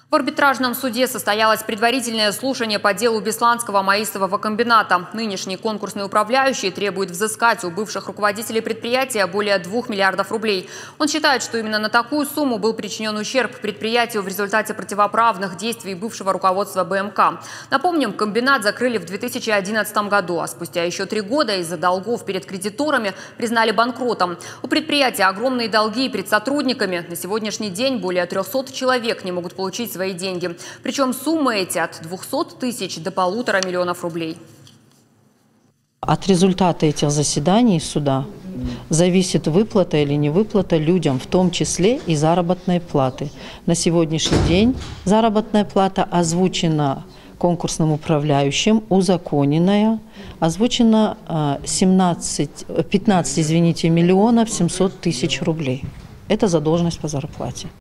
В арбитражном суде состоялось предварительное слушание по делу Бесланского маисового комбината. Нынешний конкурсный управляющий требует взыскать у бывших руководителей предприятия более 2 миллиардов рублей. Он считает, что именно на такую сумму был причинен ущерб предприятию в результате противоправных действий бывшего руководства БМК. Напомним, комбинат закрыли в 2011 году, а спустя еще 3 года из-за долгов перед кредиторами признали банкротом. У предприятия огромные долги перед сотрудниками. На сегодняшний день более 300 человек не могут получить свои деньги. Причем суммы эти от 200 тысяч до 1,5 миллиона рублей. От результата этих заседаний суда зависит выплата или не выплата людям, в том числе и заработной платы. На сегодняшний день заработная плата озвучена конкурсным управляющим, узаконенная, озвучена 15 миллионов 700 тысяч рублей. Это задолженность по зарплате.